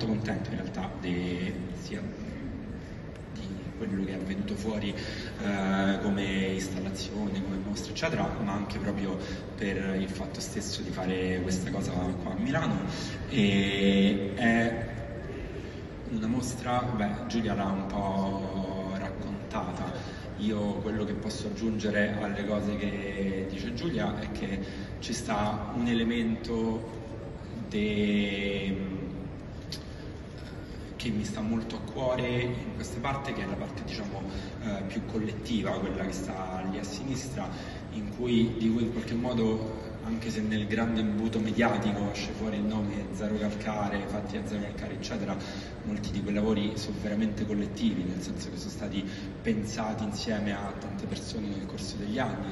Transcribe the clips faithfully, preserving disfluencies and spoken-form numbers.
contento in realtà di, sia di quello che è venuto fuori eh, come installazione, come mostra eccetera, ma anche proprio per il fatto stesso di fare questa cosa qua a Milano. E è una mostra, beh, Giulia l'ha un po' raccontata. Io quello che posso aggiungere alle cose che dice Giulia è che ci sta un elemento de... che mi sta molto a cuore in questa parte, che è la parte diciamo eh, più collettiva, quella che sta lì a sinistra, in cui, di cui in qualche modo, anche se nel grande imbuto mediatico esce fuori il nome Zero Calcare, fatti a Zero Calcare eccetera, molti di quei lavori sono veramente collettivi, nel senso che sono stati pensati insieme a tante persone nel corso degli anni.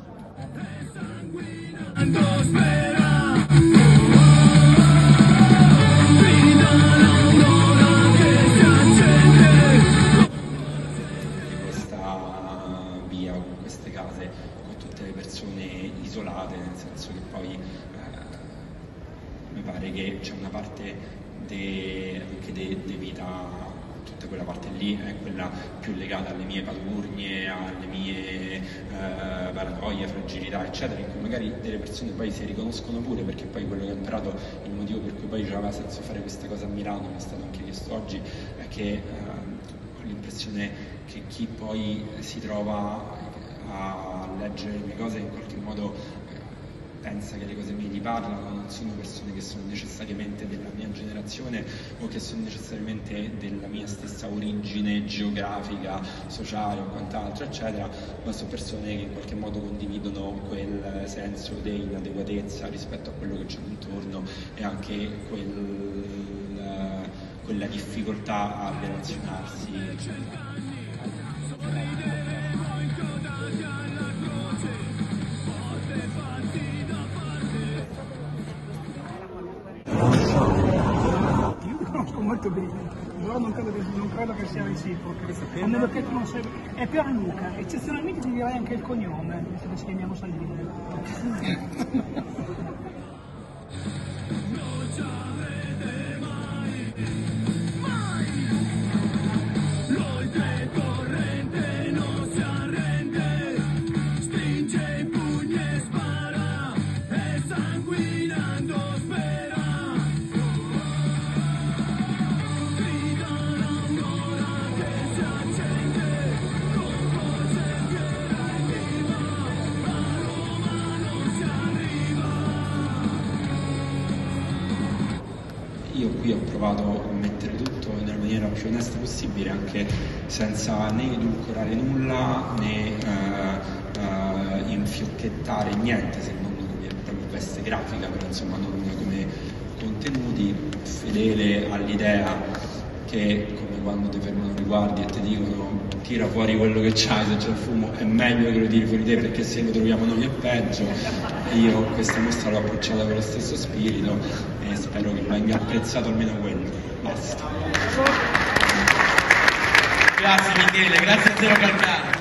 Queste case con tutte le persone isolate, nel senso che poi eh, mi pare che c'è una parte de, anche di vita, tutta quella parte lì è quella più legata alle mie paturnie, alle mie eh, paranoie, fragilità eccetera, in cui magari delle persone poi si riconoscono pure, perché poi quello che ho imparato, il motivo per cui poi aveva senso fare questa cosa a Milano, mi è stato anche chiesto oggi, è che eh, ho l'impressione che chi poi si trova a leggere le mie cose in qualche modo pensa che le cose mie gli parlano, non sono persone che sono necessariamente della mia generazione o che sono necessariamente della mia stessa origine geografica, sociale o quant'altro eccetera, ma sono persone che in qualche modo condividono quel senso di inadeguatezza rispetto a quello che c'è intorno e anche quel, quella difficoltà a relazionarsi eccetera. Molto bene, però non credo che, non credo che sia reciproco, a meno che tu non sei... È Pierluca, eccezionalmente ti direi anche il cognome, visto che ci chiamiamo Salvini. Io qui ho provato a mettere tutto nella maniera più onesta possibile, anche senza né edulcorare nulla né uh, uh, infiocchettare niente, se non come proprio veste grafica, però insomma non come contenuti, fedele all'idea che, come quando ti fermano i guardi e ti dicono tira fuori quello che c'hai, se c'è il fumo è meglio che lo tiri fuori te perché se lo troviamo noi è peggio. Io questa mostra l'ho approcciata con lo stesso spirito e spero che venga apprezzato almeno quello. Basta. Grazie Michele, grazie a Zero Calcare.